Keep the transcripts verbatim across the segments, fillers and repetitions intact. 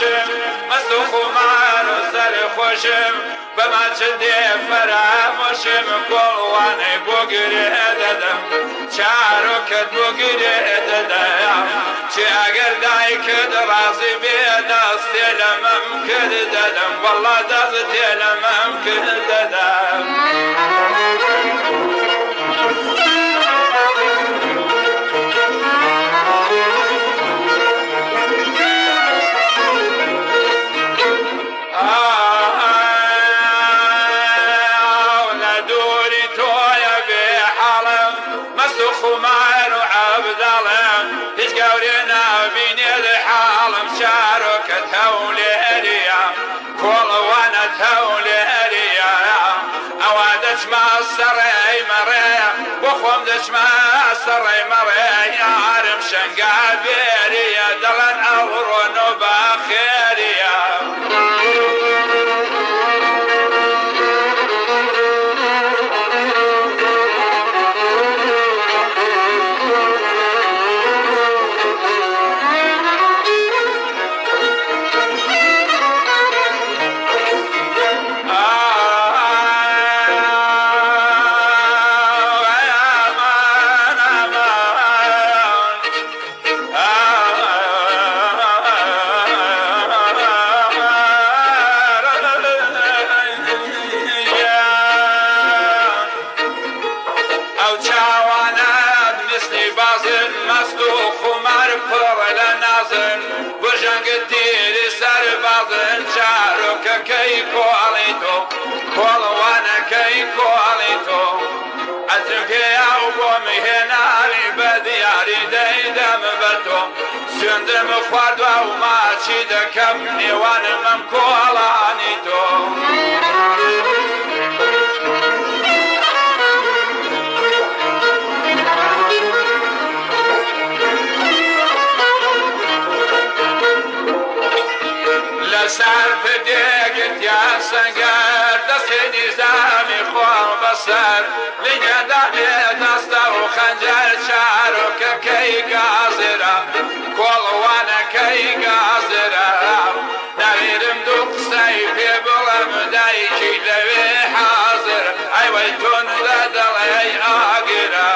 خۆشم مەست و خومار و سەر خۆشم بەما چ دێ فەرامۆشم کۆڵوانەی بۆ گرێ دەدەم چارۆکت بۆ گرێ دەدەم چێ ئەگەر دایکت ڕازی بێ دەست تێ لە مەم کرد دەدەم وەڵا دەست تێ لە مەم کرد دەدەم خمار و عبدالم هیچ گەورێ نابینێ لە حاڵم شارۆکەت هەولێریە کۆڵەوانت هەولێریە ئەوە دەچما سەڕێی مەڕێ بۆ خۆم دەچما سەڕێی مەڕێ یارم شەنگا بێریە دەڵێن ئەوڕۆن و باخێریە کەی کۆڵی تۆ کۆڵەوانەکەی کۆڵی تۆ ئەترم پێیا و بۆ میهێنانی بە دیاری دەیدەم بە تۆ سوێندم خواردوە و ماچی دەکەم نێوانم ئەم کۆڵانی تۆ لەسەر پردێکت یا سەنگەر دەستی نیزامی خۆڵ بەسەر لینێدانێ دەستە و خەنجەر چارۆکەکەی گازرە کۆڵەوانەکەی گازرە نەویرم دوو قسەی پێ بڵێم دایکی لەوێ حازر ئەیوەی تۆن لە دەڵێ ئاگرە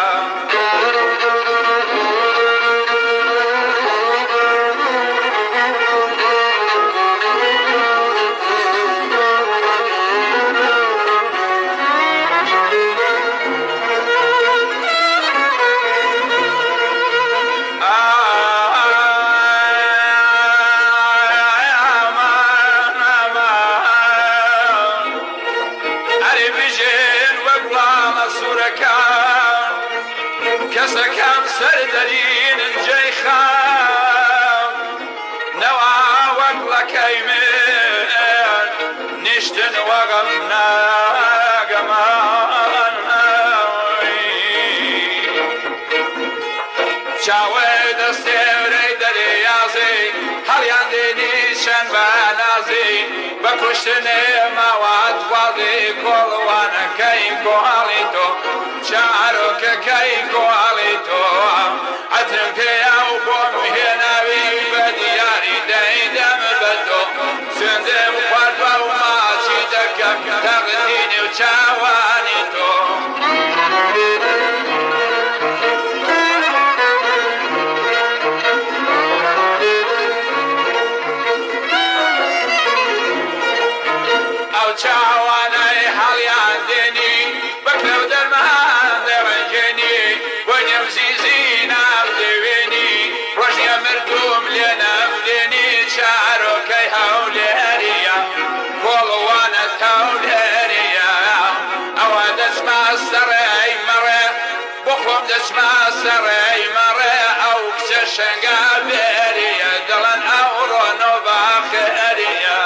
کەسەکەم سەردەرین جێی خام نەوا وەک لەکەی من نیشتن وەغەم ناگەمان چاوێ دەستێورەی دەریازی هەڵیان دێنی چەند بە نازی بە کوشتنێ ماوات وازی کۆڵوانەکەی کۆڵی تۆ چارۆکەکەی کۆڵی تۆ ئەترم پێیا و بۆم هێناوی بە دیاری دەیدەم بە تۆ سوێندێم خواردوە و ماچی دەکەم تەقتینی و چاوانی تۆ ئەو چاوانەی هەڵیان دێنی بەکرە و دەرمان دەڕەنجێنی بۆ نێوزیزی ناودەوێنی ڕۆژنیە مردوم لێ نەمدێنی چارۆکەی هەولێریە کۆڵوانت هەولێریە ئەوە دەچما سەڕێی مەڕێ بۆ خۆم دەچما سەڕێی مەڕێ ئەو کچە شەنگا بێریە دەڵێن ئەوڕۆن و باخێریە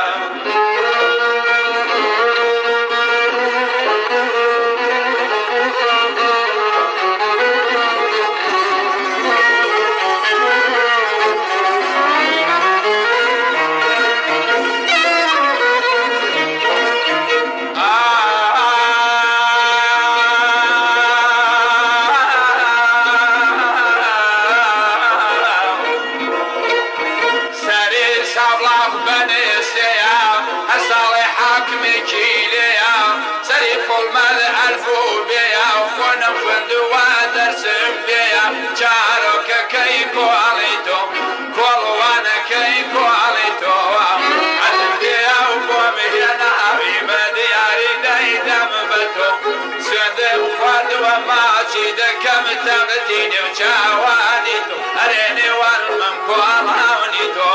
الله بنسيا هسالي حاكمي كيليا سري كل مال ألفو بيا وخونم خندوا درسم بيا جارك كيكو عليتو كل وانا كيكو عليتو عزم بيا وبومي هنا حبيبة دياري دايدم بتو سند وفاد وما شيد كم تغتيني وشاوانيتو أريني والمنكو علانيتو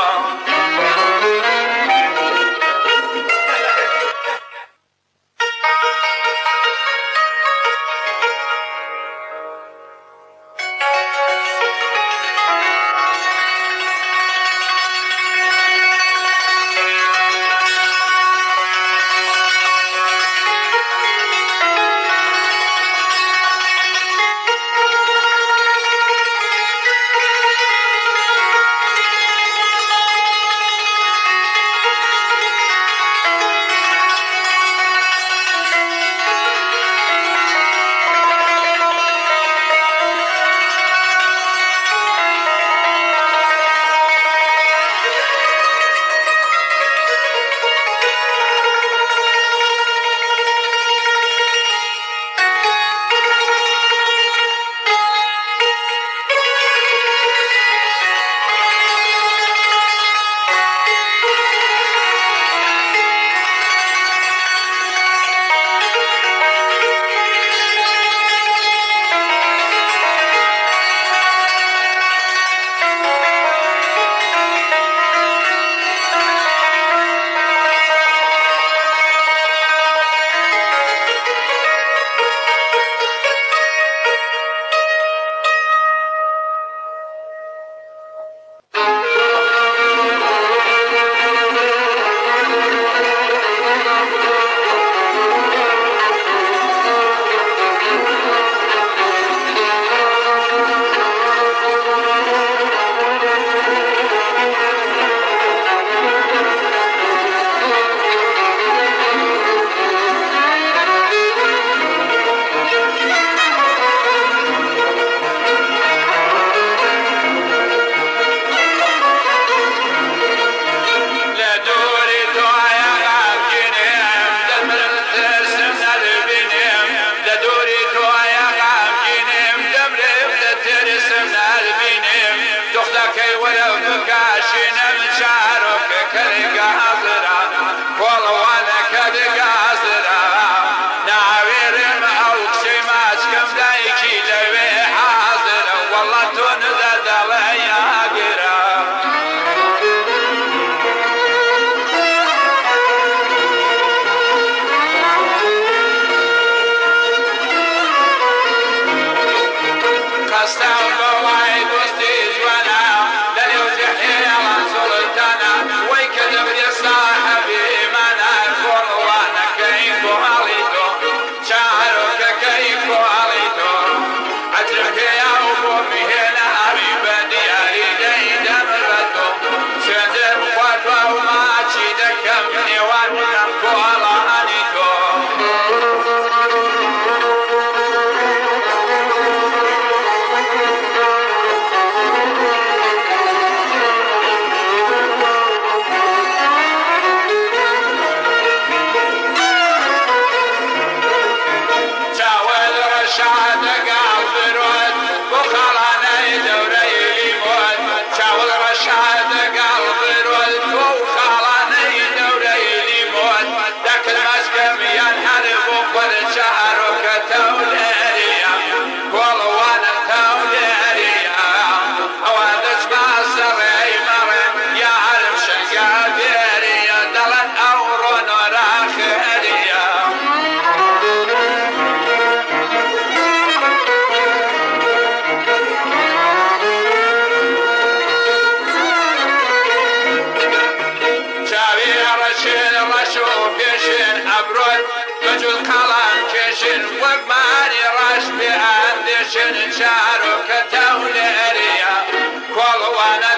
شارك توليريا كل وانا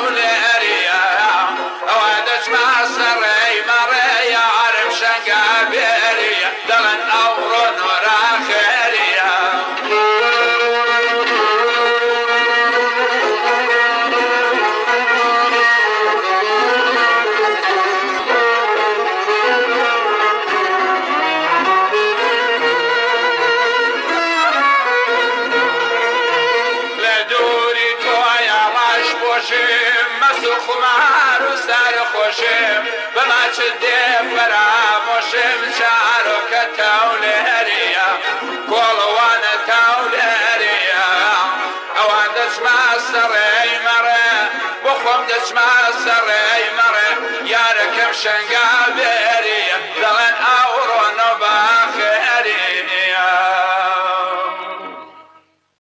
توليريا وادش مع سري مريا عرف شنقابيريا دلن اورون وراخيريا خوشم بما چدێ فرامۆشم چارۆکە تاولێریە کۆڵەوانە تاولێریە ئەوان دەچما سەڕێی مەڕێ بۆ خۆم دەچما سەڕێی مەڕێ یارەکەم شەنگا